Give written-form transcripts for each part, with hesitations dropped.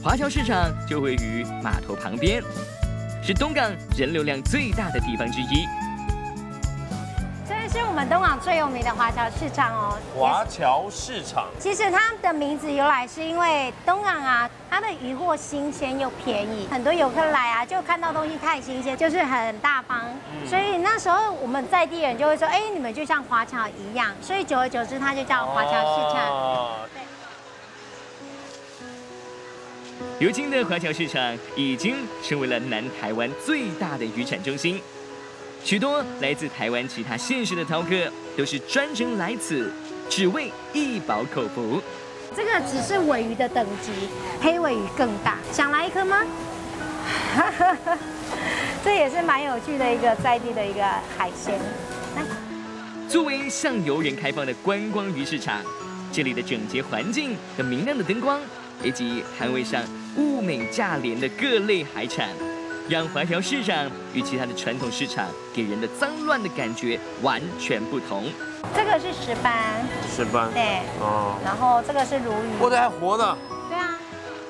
华侨市场就位于码头旁边，是东港人流量最大的地方之一。 这是我们东港最有名的华侨市场哦。 华侨市场， 其实它的名字由来是因为东港啊，它的渔获新鲜又便宜，很多游客来啊，就看到东西太新鲜，就是很大方。所以那时候我们在地人就会说，哎，你们就像华侨一样，所以久而久之，它就叫华侨市场。对。 如今的华侨市场已经成为了南台湾最大的渔产中心，许多来自台湾其他县市的饕客都是专程来此，只为一饱口福。 这个只是鲔鱼的等级，黑鲔鱼更大，想来一颗吗？这也是蛮有趣的一个在地的一个海鲜。 作为向游人开放的观光鱼市场，这里的整洁环境和明亮的灯光，以及摊位上物美价廉的各类海产，让华侨市场与其他的传统市场给人的脏乱的感觉完全不同。 这个是石斑， 石斑， 对，哦，然后这个是鲈鱼， 我的还活的， 对啊。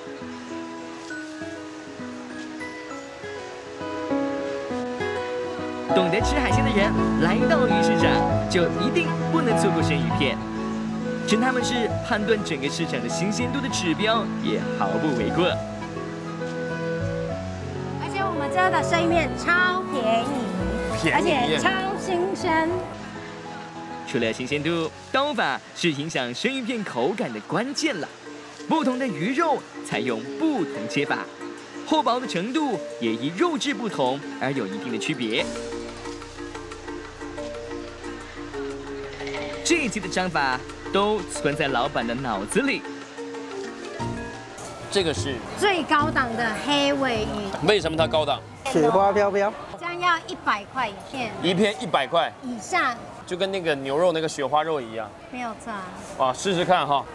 懂得吃海鲜的人来到鱼市场，就一定不能错过生鱼片。称它们是判断整个市场的新鲜度的指标，也毫不为过。 而且我们这的生鱼片超便宜，而且超新鲜。 除了新鲜度，刀法是影响生鱼片口感的关键了。不同的鱼肉采用不同切法，厚薄的程度也依肉质不同而有一定的区别。这一期的章法都存在老板的脑子里。 这个是最高档的黑鲔鱼。 为什么它高档？ 雪花飘飘， 这样要100块一片， 一片100块以上， 就跟那个牛肉那个雪花肉一样。 没有错。 哇，试试看哈。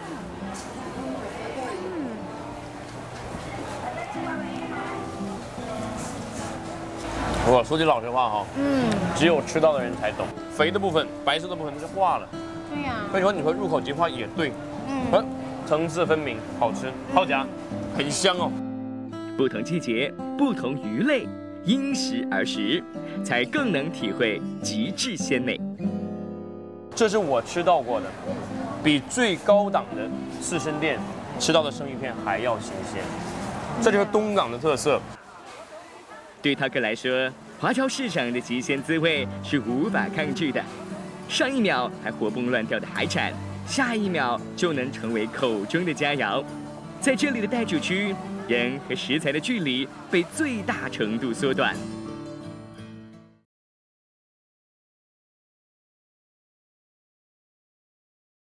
我说句老实话哈，只有吃到的人才懂，肥的部分、白色的部分就化了。 对呀。 所以说你说入口即化也对，层次分明，好吃，好夹，很香哦。 不同季节、不同鱼类，因时而食，才更能体会极致鲜美。 这是我吃到过的，比最高档的刺身店吃到的生鱼片还要新鲜。这就是东港的特色。 对饕客来说，华侨市场的极鲜滋味是无法抗拒的。上一秒还活蹦乱跳的海产，下一秒就能成为口中的佳肴。在这里的待煮区，人和食材的距离被最大程度缩短。